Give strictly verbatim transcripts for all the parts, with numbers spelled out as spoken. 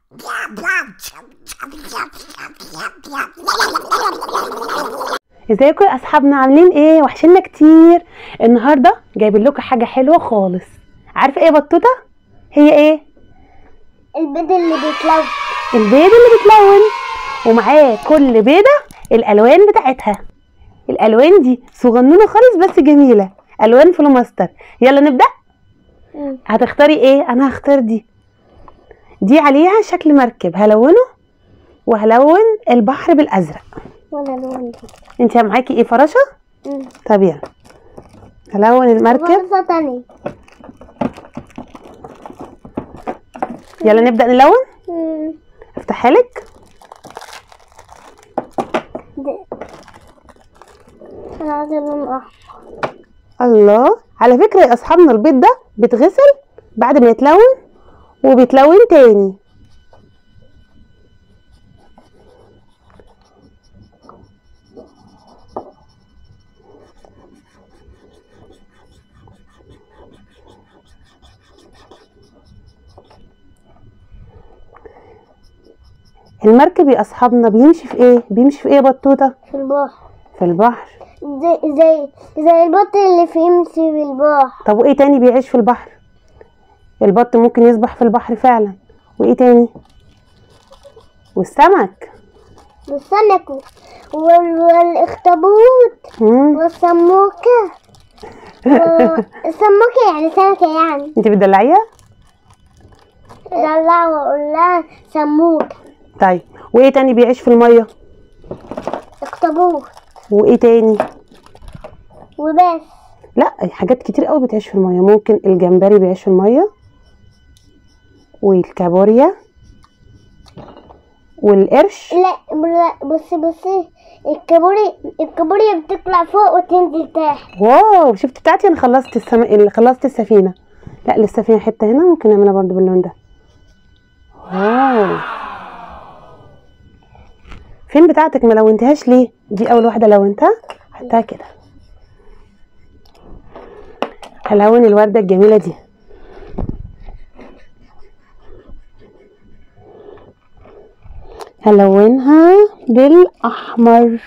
ازيكم يا اصحابنا، عاملين ايه؟ وحشنا كتير. النهارده جايبين لكم حاجه حلوه خالص. عارفه ايه يا بطوطه؟ هي ايه؟ البيض اللي بيتلون. البيض اللي بيتلون، ومعاه كل بيضه الالوان بتاعتها. الالوان دي صغنونه خالص بس جميله، الوان فلوماستر. يلا نبدا. مم. هتختاري ايه؟ انا هختار دي. دي عليها شكل مركب، هلونه وهلون البحر بالازرق. وانا لون دي. انت معاكي ايه؟ فراشه؟ مم. طب يلا هلون المركب. فرصة تانية. يلا نبدا نلون. مم. افتحها لك. دي. انا عايزة لون احمر. الله، على فكره يا اصحابنا البيض ده بيتغسل بعد ما يتلون وبيتلون تاني. المركب يا اصحابنا بيمشي في ايه؟ بيمشي في ايه يا بطوطه؟ في البحر. في البحر. زي زي زي البط اللي في يمشي في البحر. طب وايه تاني بيعيش في البحر؟ البط ممكن يسبح في البحر فعلا. وايه تاني؟ والسمك. والسمك وال- والاخطبوط مم. والسموكة. السموكة يعني سمكة يعني. انت بتدلعيها؟ دلع واقول لها سموكة. طيب وايه تاني بيعيش في الميه؟ اخطبوط وايه تاني؟ وبس. لا، حاجات كتير قوي بتعيش في الميه. ممكن الجمبري بيعيش في الميه، والكابوريا، والقرش. لا لا، بصي بصي الكابوري الكابوريا بتطلع فوق وتنزل تحت. واو، شفت بتاعتي انا خلصت السم... اللي خلصت السفينه. لا لسه فيها حته هنا، ممكن نعملها برضو باللون ده. واو، فين بتاعتك؟ ما لونتهاش ليه؟ دي اول واحده لونتها، حطها كده. هلون الورده الجميله دي. هلونها بالاحمر.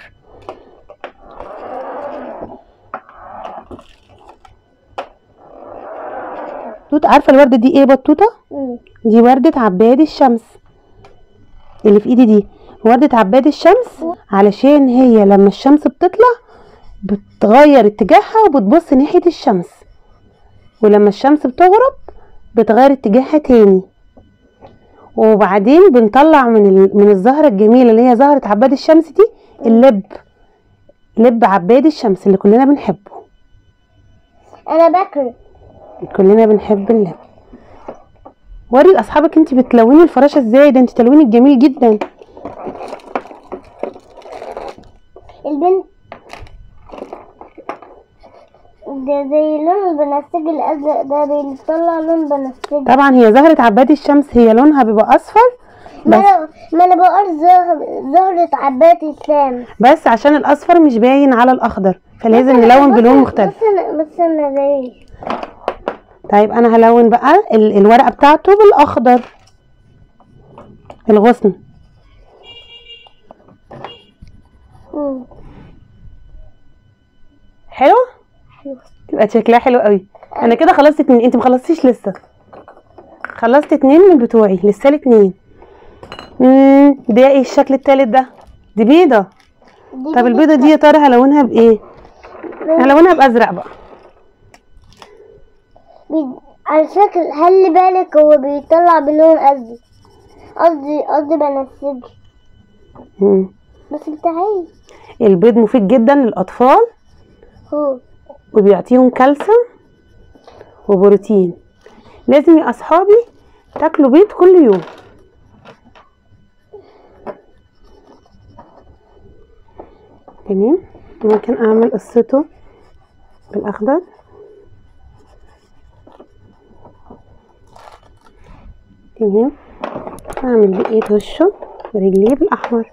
بطوطه، عارفه الورده دي ايه بطوطه؟ مم. دي ورده عباد الشمس. اللي في ايدي دي ورده عباد الشمس، علشان هي لما الشمس بتطلع بتغير اتجاهها وبتبص ناحيه الشمس، ولما الشمس بتغرب بتغير اتجاهها تاني. وبعدين بنطلع من ال... من الزهره الجميله اللي هي زهره عباد الشمس دي اللب، لب عباد الشمس اللي كلنا بنحبه. انا باكل. كلنا بنحب اللب. وري لاصحابك انت بتلوني الفراشه ازاي، ده انت تلوينك جميل جدا. البنت ده زي لون البنفسجي الازرق، ده بيطلع لون بنفسجي. طبعا هي زهره عباد الشمس هي لونها بيبقى اصفر، ما بس انا ما انا بقول زهر زهرة عباد الشمس. بس عشان الاصفر مش باين على الاخضر فلازم نلون بلون مختلف. بس انا بس انا زي. طيب انا هلون بقى ال... الورقه بتاعته بالاخضر، الغصن. مم. حلو، تبقى شكلها حلو قوي. انا كده خلصت اتنين، انت مخلصتيش لسه. خلصت اتنين من بتوعي، لسه لي اتنين. امم ده ايه الشكل التالت ده؟ دي بيضه. دي طب البيضه دي يا ترى هلونها بايه؟ هلونها بازرق بقى. بي- على فكرة خلي بالك هو بيطلع بلون قصدي قصدي قصدي بنفسجي. مم. بس بتاعي البيض مفيد جدا للاطفال، هو وبيعطيهم كالسيوم وبروتين. لازم يا اصحابي تاكلوا بيض كل يوم. تمام، ممكن اعمل قصته بالاخضر. تمام، اعمل بقية وشه ورجليه بالاحمر.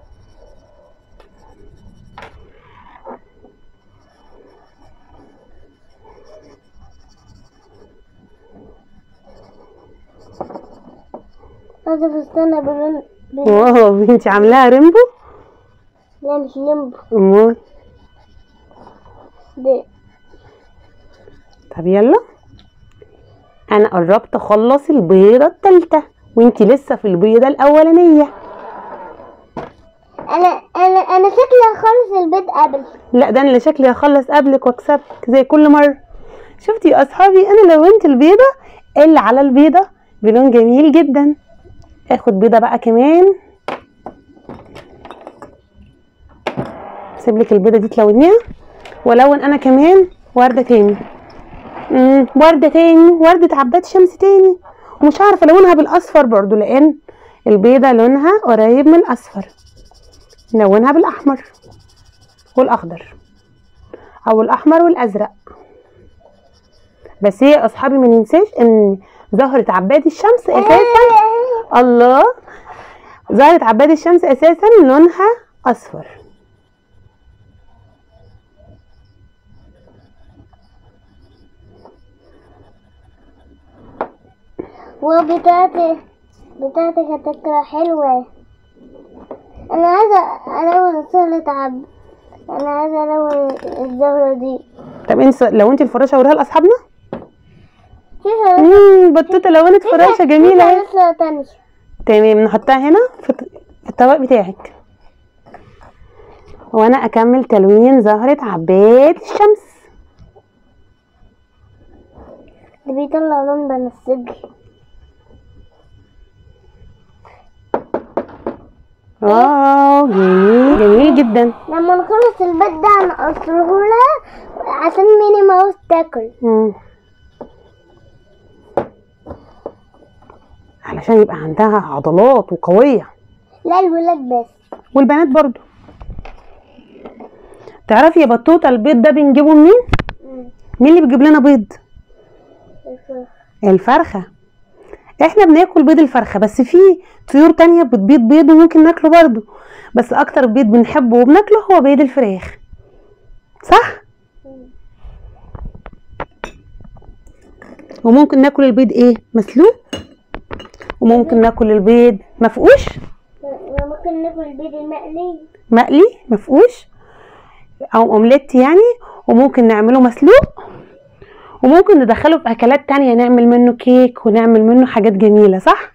عايزة فستانة بلون بلون. واو، انت عاملاها ريمبو؟ لا مش لمبو امال. ده. طب يلا، انا قربت اخلص البيضه التالتة وانت لسه في البيضه الاولانيه. انا انا انا شكلي هخلص البيض قبل. لا، ده انا اللي شكلي هخلص قبلك واكسبك زي كل مره. شفتي يا اصحابي، انا لونت البيضه اللي على البيضه بلون جميل جدا. اخد بيضه بقى كمان، سيب لك البيضه دي تلونيها، والون انا كمان ورده تاني. امم ورده تاني، ورده عباد شمس تاني، ومش عارفه الونها بالاصفر برضو لان البيضه لونها قريب من الاصفر. نلونها بالاحمر والاخضر او الاحمر والازرق. بس هي يا اصحابي ما ننساش ان زهره عباد الشمس اساسا، الله، زهره عباد الشمس اساسا لونها اصفر. وبتاعتي بتاعتي هتكرة حلوة. انا عايزة الون سهلة عب انا عايزة الون الزهرة دي. طب انت لو انت الفراشه وريها لاصحابنا. فيها امم بطوطه لونت فراشه جميله اهي. فيها تانية. تمام، نحطها هنا في في الطبق بتاعك، وانا اكمل تلوين زهره عباد الشمس. ده بيطلع لون بنفسجي. اه جميل جميل جدا. لما نخلص البيت ده هنقصرهولها عشان ميني ماوس تاكل. مم. علشان يبقى عندها عضلات وقوية. لا الولاد بس، والبنات برضو. تعرفي يا بطوطة البيض ده بنجيبه منين؟ مين اللي بيجيب لنا بيض؟ الفرخة. احنا بناكل بيض الفرخة، بس في طيور تانية بتبيض بيض وممكن ناكله برضو، بس اكتر بيض بنحبه وبناكله هو بيض الفراخ، صح؟ وممكن ناكل البيض ايه؟ مسلوق، وممكن ناكل البيض مفقوش، ممكن ناكل البيض المقلي مقلي مفقوش او اومليت يعني، وممكن نعمله مسلوق، وممكن ندخله في اكلات تانية، نعمل منه كيك ونعمل منه حاجات جميلة، صح؟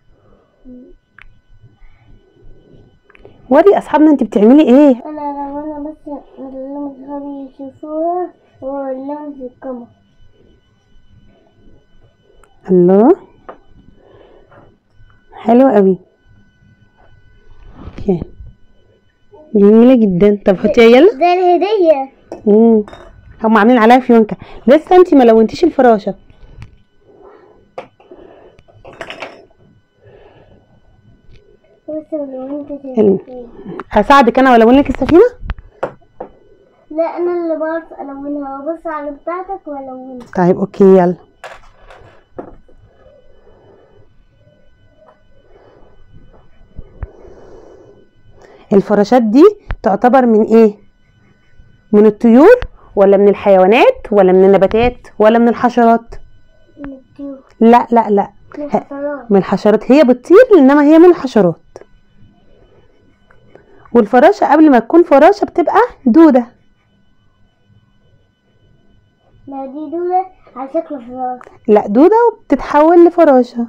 وري اصحابنا انت بتعملي ايه. انا لو انا بس اللي اصحابي يشوفوها هو اللون في الكاميرا. الله، حلو قوي، جميلة جدا. طب حطيها يلا. ده الهدية. امم هم عاملين عليها فيونكة، لسه انت ما لونتيش الفراشة. ال... هساعدك انا والون لك السفينة. لا انا اللي بعرف الونها، وابص على بتاعتك والونها. طيب اوكي يلا. الفراشات دي تعتبر من ايه؟ من الطيور ولا من الحيوانات ولا من النباتات ولا من الحشرات؟ من الطيور. لا لا لا، من الحشرات. من الحشرات. هي بتطير انما هي من الحشرات. والفراشة قبل ما تكون فراشة بتبقى دودة. ما دي دودة على شكل فراش. لا، دودة وبتتحول لفراشة.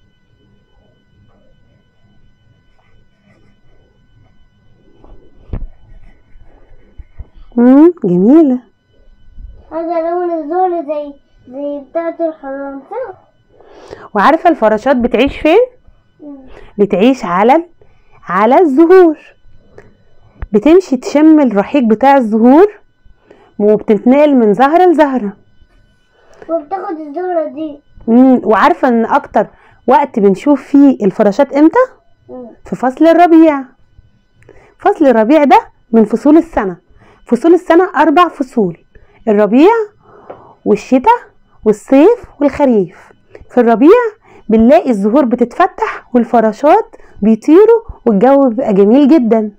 امم جميلة. عايزة الون الزهر زي زي بتاعة الحرام، صح؟ وعارفة الفراشات بتعيش فين؟ بتعيش على على الزهور، بتمشي تشم الرحيق بتاع الزهور وبتتنقل من زهرة لزهرة، وبتاخد الزهرة دي. امم وعارفة ان اكتر وقت بنشوف فيه الفراشات امتى؟ مم. في فصل الربيع. فصل الربيع ده من فصول السنة. فصول السنة اربع فصول: الربيع والشتاء والصيف والخريف. في الربيع بنلاقي الزهور بتتفتح والفراشات بيطيروا والجو بيبقى جميل جدا.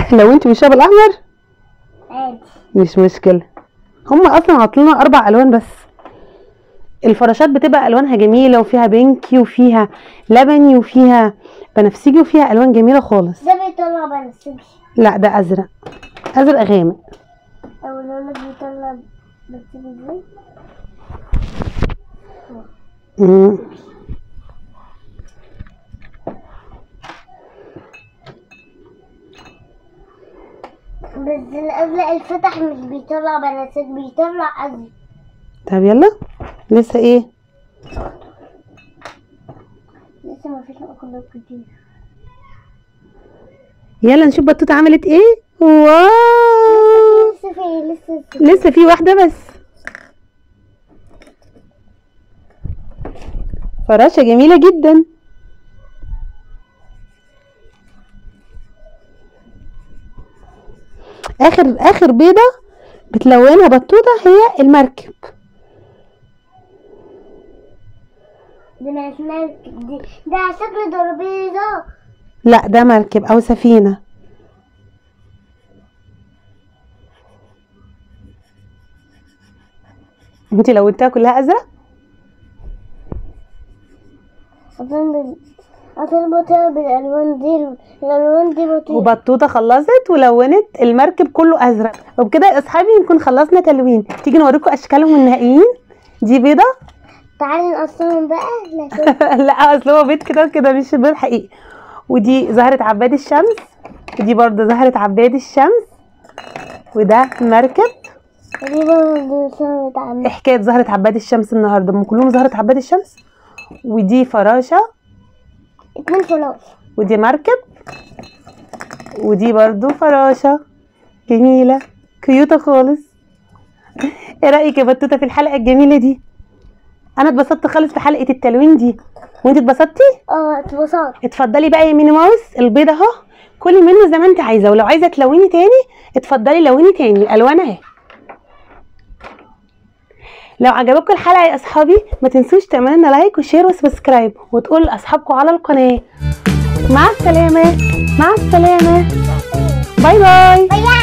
لو انت مش بالاحمر عادي. مش مشكله. هما اصلا عطلنا اربع الوان بس. الفراشات بتبقى الوانها جميله وفيها بينكي وفيها لبني وفيها بنفسجي وفيها الوان جميله خالص. ده بيطلع بنفسجي. لا ده ازرق، ازرق غامق. او اللون بيطلع بنفسجي ازاي؟ امم بس الازرق الفتح مش بيطلع بنفسجي، بيطلع ازرق. طب يلا لسه ايه؟ لسه ما فيش اخضر كتير. يلا نشوف بطوطه عملت ايه. واو لسه في لسه في. لسه في واحده بس. فراشه جميله جدا. اخر اخر بيضه بتلونها بطوطه هي المركب. دي مش مركب، دي ده على شكل ترابيزه. لا ده مركب او سفينه. انتي لونتها كلها ازرق. اظن اظن بطيئة بالالوان دي، الالوان دي بطيئة. وبطوطه خلصت ولونت المركب كله ازرق. وبكده يا اصحابي نكون خلصنا تلوين. تيجي نوريكم اشكالهم النهائيين. دي بيضه. تعالي نقسمهم بقى. لكن لا اصل هو بيض كده كده مش بيض حقيقي. ودي زهره عباد الشمس، ودي برضه زهره عباد الشمس، وده مركب. دي برضه سنة عم. حكايه زهره عباد الشمس النهارده هم كلهم زهره عباد الشمس. ودي فراشه، اتنين فراش. ودي مركب، ودي برضو فراشة جميلة كيوتة خالص. ايه رأيك يا بطوطة في الحلقة الجميلة دي؟ انا اتبسطت خالص في حلقة التلوين دي. وانت اتبسطتي؟ اه اتبسطت. اتفضلي بقى يا ميني ماوس البيضة اهو، كلي منه زي ما انت عايزة. ولو عايزة تلوني تاني اتفضلي لوني تاني، الالوان اهي. لو عجبكم الحلقة يا اصحابي ما تنسوش تعملوا لنا لايك وشير وسبسكرايب وتقولوا لاصحابكم على القناة. مع السلامة. مع السلامة. باي باي.